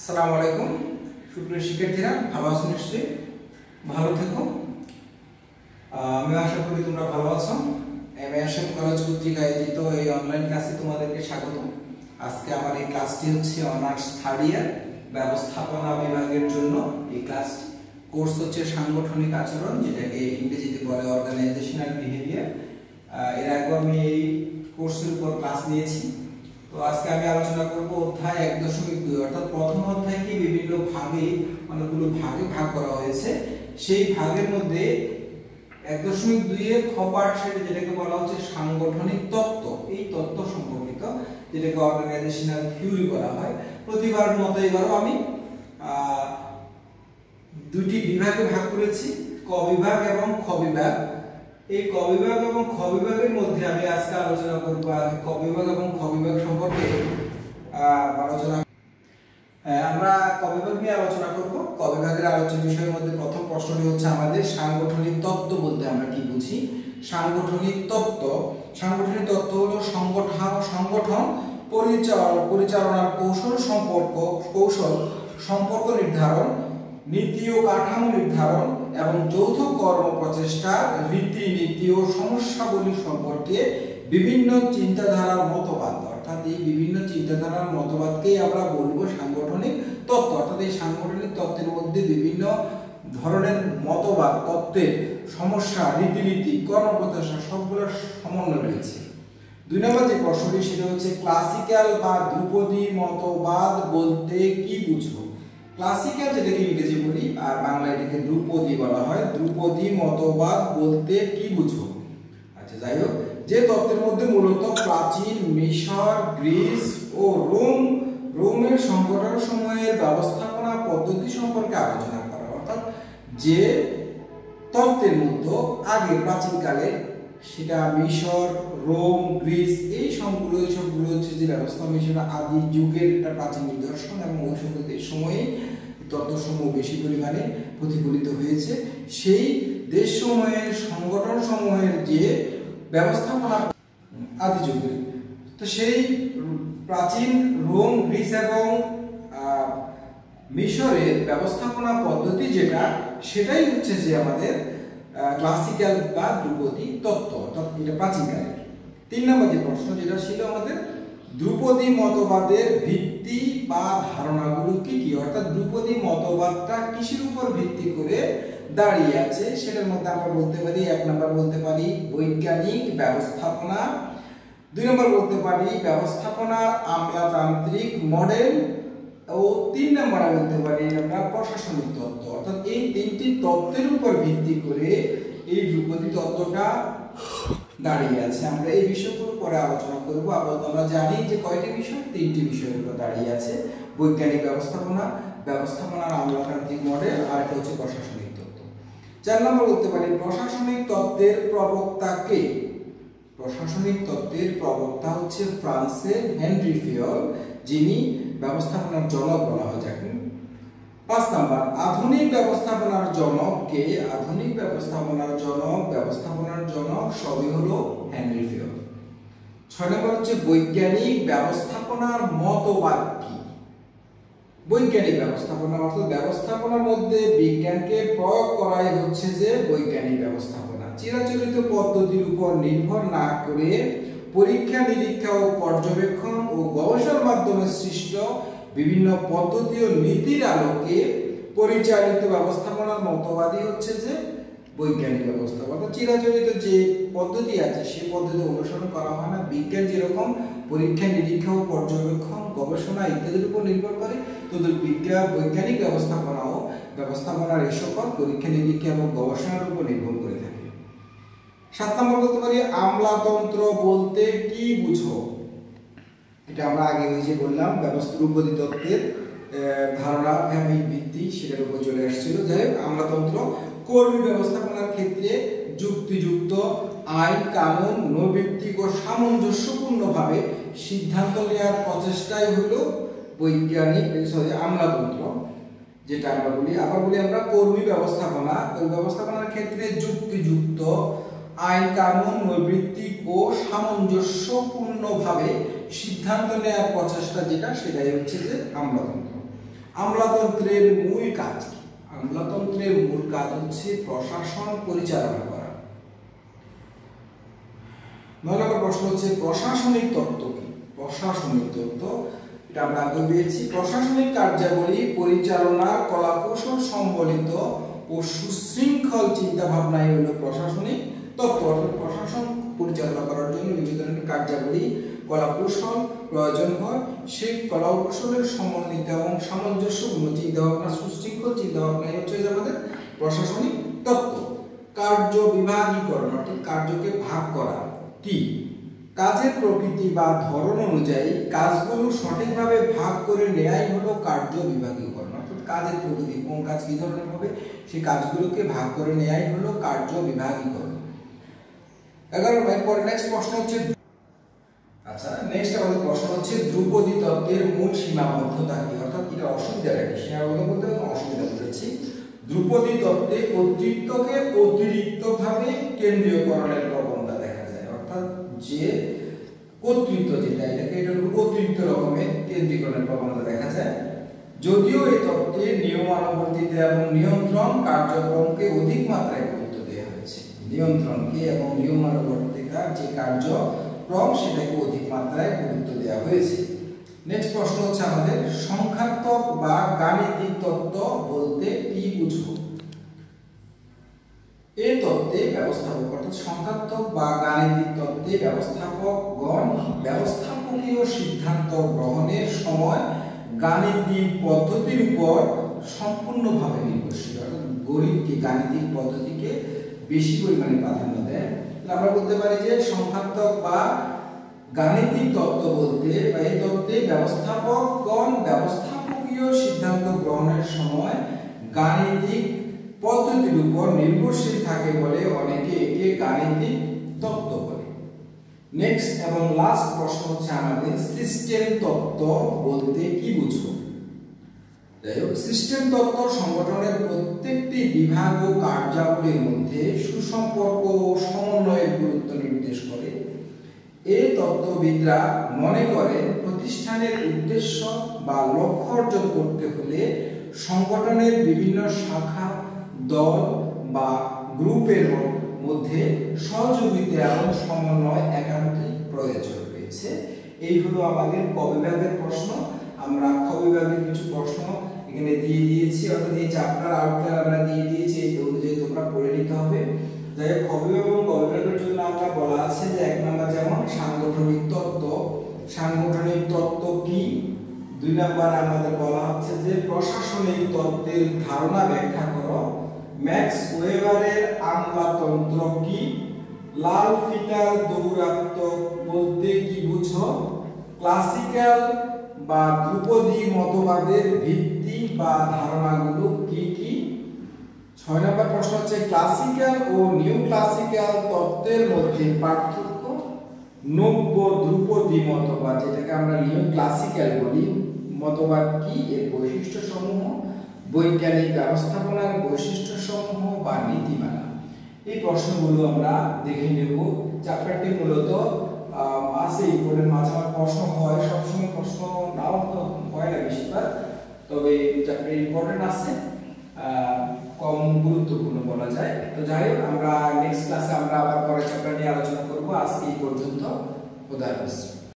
আসসালামু আলাইকুম সুপ্রিয় শিক্ষার্থীরা, ভালো আছো? নিশ্চয়ই ভালো থেকো। আমি আশা করি তোমরা ভালো আছো। এমএএসএম কলেজ কর্তৃক আয়োজিত এই অনলাইন ক্লাসে তোমাদেরকে স্বাগত। আজকে আমার এই ক্লাসটি হচ্ছে অনার্স থার্ড ইয়ার ব্যবস্থাপনা বিভাগের জন্য। এই ক্লাস কোর্স হচ্ছে সাংগঠনিক আচরণ, যেটাকে ইংরেজিতে বলে অর্গানাইজেশনাল বিহেভিয়ার। এর আগে আমি এই কোর্সের উপর ক্লাস নিয়েছি। তো আজকে আমি আলোচনা করব অধ্যায় 1.2, অর্থাৎ প্রথম অধ্যায়কে বিভিন্ন ভাগে, অনেকগুলো ভাগে ভাগ করা হয়েছে। সেই ভাগের মধ্যে 1.2 এর খ পার্ট, সেটা যেটাকে বলা হচ্ছে সাংগঠনিক তত্ত্ব। এই তত্ত্ব সম্পর্কিত, যেটাকে অর্গানাইজেশনাল থিওরি বলা হয়। প্রতিবার মতো এবারও আমি দুটি বিভাগে ভাগ করেছি, ক বিভাগ এবং খ বিভাগ। এই ক বিভাগ এবং খ বিভাগের মধ্যে আমি আজকে আলোচনা করব ক বিভাগ এবং খ বিভাগ সম্পর্কে আলোচনা। আমরা ক বিভাগ নিয়ে আলোচনা করব। ক বিভাগের আলোচনা বিষয়ের মধ্যে প্রথম প্রশ্নটি হচ্ছে আমাদের সাংগঠনিক তত্ত্ব বলতে আমরা কি বুঝি। সাংগঠনিক তত্ত্ব হলো সংগঠন পরিচালনার সম্পর্ক নির্ধারণ, নীতি ও কাঠামো নির্ধারণ এবং যৌথ কর্ম প্রচেষ্টার রীতিনীতি ও সমস্যাগুলি সম্পর্কে বিভিন্ন চিন্তাধারার মতবাদ। অর্থাৎ এই বিভিন্ন চিন্তাধারার মতবাদকেই আমরা বলবো সাংগঠনিক তত্ত্ব। অর্থাৎ এই সাংগঠনিক তত্ত্বের মধ্যে বিভিন্ন ধরনের মতবাদ, তত্ত্বের সমস্যা, রীতিনীতি, কর্মপ্রচেষ্টা সবগুলোর সমন্বয় রয়েছে। 2 নম্বর যে প্রশ্নটি, সেটা হচ্ছে ক্লাসিক্যাল বা ধ্রুপদী মতবাদ বলতে কি বুঝো। ক্লাসিক্যাল যেটাকে ইংরেজি বলি, আর বাংলায় এটাকে ধ্রুপদী বলা হয়। ধ্রুপদী মতবাদ বলতে কি বুঝো? আচ্ছা, যাই হোক, যে তত্ত্বের মধ্যে মূলত প্রাচীন মিশর, গ্রিস ও রোমের সংগঠন সমূহের ব্যবস্থাপনা পদ্ধতি সম্পর্কে আলোচনা করা। অর্থাৎ যে তত্ত্বের মধ্যে আগে প্রাচীনকালে, সেটা মিশর, রোম, গ্রিস, এই সবগুলো হচ্ছে যে ব্যবস্থা, মিশর আদি যুগের একটা প্রাচীন নিদর্শন এবং ওই সময়ে তত্ত্বসমূহ বেশি পরিমাণে প্রতিফলিত হয়েছে। সেই দেশসমূহের সংগঠন সমূহের যে ব্যবস্থাপনা আদি যুগের, তো সেই প্রাচীন রোম, গ্রিস এবং মিশরের ব্যবস্থাপনা পদ্ধতি যেটা, সেটাই হচ্ছে যে আমাদের ক্লাসিক্যাল বা ধ্রুপদী তত্ত্ব, অর্থাৎ এটা প্রাচীনকালের। 3 নম্বর যে প্রশ্ন, যেটা ছিল আমাদের ধ্রুপদী মতবাদের ভিত্তি বা ধারণাগুলো কি কি। অর্থাৎ ধ্রুপদী মতবাদটা কিসের উপর ভিত্তি করে দাঁড়িয়ে আছে, সেটার মধ্যে আমরা বলতে পারি 1 নম্বর বলতে পারি বৈজ্ঞানিক ব্যবস্থাপনা, 2 নম্বর বলতে পারি ব্যবস্থাপনার আমলাতান্ত্রিক মডেল ও 3 নম্বরে বলতে পারি আমরা প্রশাসনিক তত্ত্ব। অর্থাৎ এই 3টি তত্ত্বের উপর ভিত্তি করে এই ধ্রুপদী তত্ত্বটা দাঁড়িয়ে আছে। আমরা এই বিষয়গুলো পরে আলোচনা করব। আপাতত আমরা জানি যে কয়টি বিষয়, 3টি বিষয়ের উপর দাঁড়িয়ে আছে। বৈজ্ঞানিক ব্যবস্থাপনা, ব্যবস্থাপনার আমলাতান্ত্রিক মডেল, আর একটা হচ্ছে প্রশাসনিক তত্ত্ব। 4 নম্বর বলতে পারি প্রশাসনিক তত্ত্বের প্রবক্তা কে। প্রশাসনিক তত্ত্বের প্রবক্তা হচ্ছে ফ্রান্সের হেনরি ফিয়ল, যিনি ব্যবস্থাপনার জনক বলা হয় যাকে। 5 নম্বর আধুনিক ব্যবস্থাপনার জনক কে। আধুনিক ব্যবস্থাপনার জনক সবই হলো হেনরি ফিয়ল। 6 নম্বর হচ্ছে বৈজ্ঞানিক ব্যবস্থাপনার মতবাদ কি। বৈজ্ঞানিক ব্যবস্থাপনা অর্থাৎ ব্যবস্থাপনার মধ্যে বিজ্ঞানকে প্রয়োগ করাই হচ্ছে যে বৈজ্ঞানিক ব্যবস্থাপনা। চিরাচরিত পদ্ধতির উপর নির্ভর না করে পরীক্ষা নিরীক্ষা ও পর্যবেক্ষণ ও গবেষণার মাধ্যমে সৃষ্ট বিভিন্ন পদ্ধতি ও নীতির আলোকে পরিচালিত ব্যবস্থাপনার মতবাদই হচ্ছে যে বৈজ্ঞানিক ব্যবস্থাপনা। চিরাচরিত যে পদ্ধতি আছে সেই পদ্ধতি অনুসরণ করা হয় না। বিজ্ঞান যেরকম পরীক্ষা নিরীক্ষা ও পর্যবেক্ষণ, গবেষণা ইত্যাদির উপর নির্ভর করে, তদ্রুপ বৈজ্ঞানিক ব্যবস্থাপনার এই সকল পরীক্ষা নিরীক্ষা এবং গবেষণার উপর নির্ভর করে থাকে। 7 নম্বর বলতে পারি আমলাতন্ত্র বলতে কি বুঝো। এটা আমরা আগে ওই যে বললাম ধ্রুপদী তত্ত্বের ধারণা ভিত্তি, সেটার উপর চলে আসছিল। যাই হোক, আমলাতন্ত্র কর্মী ব্যবস্থাপনার ক্ষেত্রে যুক্তিযুক্ত আইন কানুন, নৈতিক ও সামঞ্জস্যপূর্ণভাবে সিদ্ধান্ত নেওয়ার প্রচেষ্টাই হলো আমলাতন্ত্র, যেটা আমরা বলি। আবার বলি আমরা কর্মী ব্যবস্থাপনা। ওই ব্যবস্থাপনার ক্ষেত্রে যুক্তিযুক্ত আইন কানুন, নৈতিক ও সামঞ্জস্যপূর্ণভাবে সিদ্ধান্ত নেওয়ার প্রচেষ্টা যেটা, সেটাই হচ্ছে যে আমলাতন্ত্র। আমলাতন্ত্রের মূল কাজ কি? আমলাতন্ত্রের মূল কাজ হচ্ছে প্রশাসন পরিচালনা করা। 9 নম্বর প্রশ্ন হচ্ছে প্রশাসনিক তত্ত্ব কি? প্রশাসনিক তত্ত্ব এটা আমরা আগে পেয়েছি। প্রশাসনিক কার্যাবলী পরিচালনা কলাকৌশল সম্বলিত ও সুশৃঙ্খল চিন্তা ভাবনাই হলো প্রশাসনিক তত্ত্ব। প্রশাসন পরিচালনা করার জন্য বিভিন্ন ধরনের কার্যাবলী কলাকৌশল প্রয়োজন হয়, সেই কলাকৌশলের সমন্বিত এবং সামঞ্জস্যপূর্ণ চিন্তা ভাবনা, সুশৃঙ্খল চিন্তা ভাবনাই হচ্ছে আমাদের প্রশাসনিক তত্ত্ব। কার্য বিভাগীকরণ অর্থাৎ কার্যকে ভাগ করা কি? কাজের প্রকৃতি বা ধরন অনুযায়ী কাজগুলো সঠিকভাবে ভাগ করে নেয়াই হলো কার্য বিভাগীকরণ। অর্থাৎ কাজের প্রকৃতি, কোন কাজ কি ধরনের হবে সেই কাজগুলোকে ভাগ করে নেয়াই হলো কার্য বিভাগীকরণ। 11 এরপর নেক্সট প্রশ্ন হচ্ছে, আচ্ছা নেক্সট আমাদের প্রশ্ন হচ্ছে ধ্রুপদী তত্ত্বের মূল সীমাবদ্ধতা কি? অর্থাৎ এটা অসুবিধা কি? সীমাবদ্ধ বলতে অসুবিধা বলেছি। ধ্রুপদী তত্ত্বে কর্তৃত্বকে অতিরিক্তভাবে কেন্দ্রীয়করণের প্রবণতা দেখা যায়। অর্থাৎ যে কর্তৃত্ব যেটা এটাকে এটা অতিরিক্ত রকমের কেন্দ্রীকরণের প্রবণতা দেখা যায়। যদিও এই তত্ত্বে নিয়মানুবর্তিতা এবং নিয়ন্ত্রণ কার্যক্রমকে অধিক মাত্রায় গুরুত্ব দেওয়া হয়েছে। নিয়ন্ত্রণকে এবং নিয়মানুবর্তিতার যে কার্যক্রম সেটাকে অধিক মাত্রায় গুরুত্ব দেওয়া হয়েছে। নেক্সট প্রশ্ন হচ্ছে আমাদের সংখ্যাত্মক বা গাণিতিক তত্ত্ব বলতে কি বুঝো? এই তত্ত্বে ব্যবস্থাপক অর্থাৎ সংখ্যাত্মক বা গাণিতিক তত্ত্বে ব্যবস্থাপকগণ ব্যবস্থাপকীয় সিদ্ধান্ত গ্রহণের সময় গাণিতিক পদ্ধতির উপর সম্পূর্ণভাবে নির্ভরশীল। অর্থাৎ গণিতকে গাণিতিক পদ্ধতিকে বেশি পরিমাণে প্রাধান্য দেয়। আমরা বলতে পারি যে সংখ্যাত্মক বা গাণিতিক তত্ত্ব বলতে বা এই তত্ত্বে ব্যবস্থাপকগণ ব্যবস্থাপকীয় সিদ্ধান্ত গ্রহণের সময় গাণিতিক পদ্ধতির উপর নির্ভরশীল থাকে বলে অনেকে একে গাণিতিক তত্ত্ব বলে। নেক্সট এবং লাস্ট প্রশ্ন হচ্ছে আমাদের সিস্টেম তত্ত্ব বলতে কি বুঝো? যাই হোক, সিস্টেম তত্ত্ব সংগঠনের প্রত্যেকটি বিভাগ ও কার্যাবলীর মধ্যে সুসম্পর্ক ও সমন্বয়ের গুরুত্ব নির্দেশ করে। এই তত্ত্ববিদরা মনে করেন প্রতিষ্ঠানের উদ্দেশ্য বা লক্ষ্য অর্জন করতে হলে সংগঠনের বিভিন্ন শাখা, দল বা গ্রুপের মধ্যে সহযোগিতা এবং সমন্বয় একান্তই প্রয়োজন রয়েছে। এই হলো আমাদের ক বিভাগের প্রশ্ন। আমরা খ বিভাগের কিছু প্রশ্ন এখানে দিয়ে দিয়েছি, অর্থাৎ এই চ্যাপ্টার আউটলাইন আমরা দিয়ে দিয়েছি, এই অনুযায়ী তোমরা পড়ে নিতে হবে। যাই হোক, খ বিভাগ এবং গ বিভাগের জন্য আমরা বলা আছে যে 1 নম্বর যেমন সাংগঠনিক তত্ত্ব, সাংগঠনিক তত্ত্ব কি? 2 নম্বর আমাদের বলা হচ্ছে যে প্রশাসনিক তত্ত্বের ধারণা ব্যাখ্যা করো। ম্যাক্স ওয়েবারের আমলাতন্ত্র কি? লাল ফিতার দৌরাত্ম্য বলতে কি বুঝো? ক্লাসিক্যাল বা ধ্রুপদী মতবাদের ভিত্তি বা ধারণাগুলো কি কি? 6 নম্বর প্রশ্ন হচ্ছে ক্লাসিক্যাল ও নিউ ক্লাসিক্যাল তত্ত্বের মধ্যে পার্থক্য। নব্য ধ্রুপদী মতবাদ, যেটাকে আমরা নিউ ক্লাসিক্যাল বলি, মতবাদ কি? এর বৈশিষ্ট্য সমূহ, বৈজ্ঞানিক ব্যবস্থাপনার বৈশিষ্ট্য সমূহ বা নীতিমালা। এই প্রশ্নগুলো আমরা দেখে নেব। চ্যাপ্টারটি মূলত আছে বোর্ডের মাঝে প্রশ্ন হয়, সবসময় প্রশ্ন নাও হয় না বেশিরভাগ, তবে চ্যাপ্টার ইম্পর্টেন্ট আছে, কম গুরুত্বপূর্ণ বলা যায়। তো যাই হোক, আমরা নেক্সট ক্লাসে আমরা আবার পরের চ্যাপ্টার নিয়ে আলোচনা করব। আজকে এই পর্যন্ত। খোদা হাফেজ।